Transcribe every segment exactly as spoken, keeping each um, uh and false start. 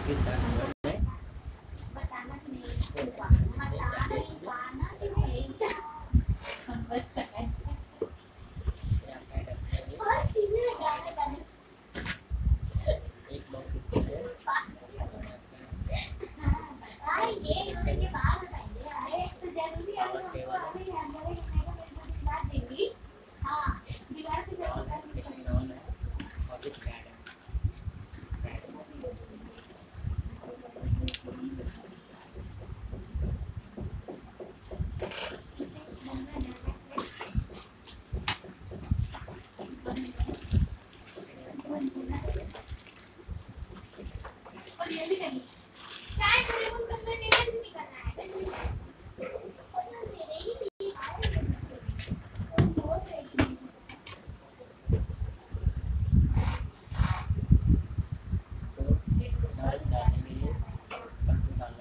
किस साल बताना कि नहीं बताना बताना कि नहीं बहुत सीधे गाना गाने एक बार किसके लिए हां ये लोग के बात बताइए अरे तो जरूरी है पावर टेबल अभी हमारे घंटे का मेरे बात देंगी हां दीवार पे ऑन है किचन ऑन है और किस बैड है और ये भी नहीं चाय मेरे को करना टेबल नहीं करना है और मेरे ही भी आए तो बहुत रेडी दाल डालने के लिए कद्दू डालना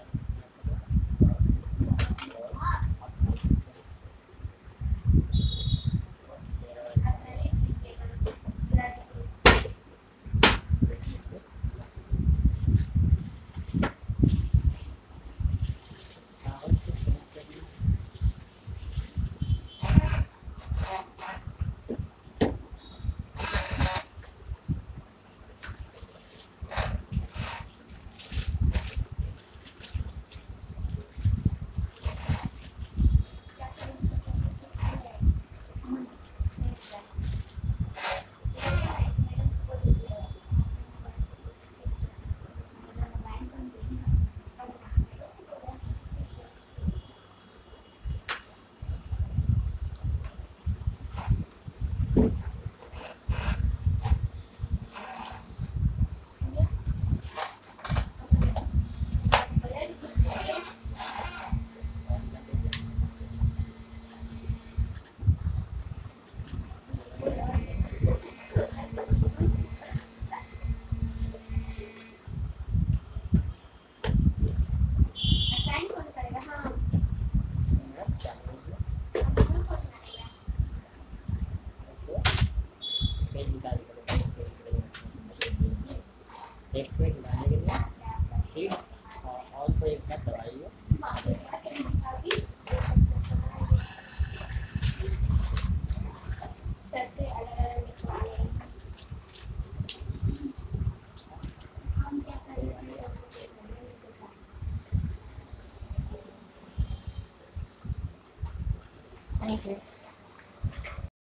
असाइन कौन करेगा हां पेज निकाल के एक पेज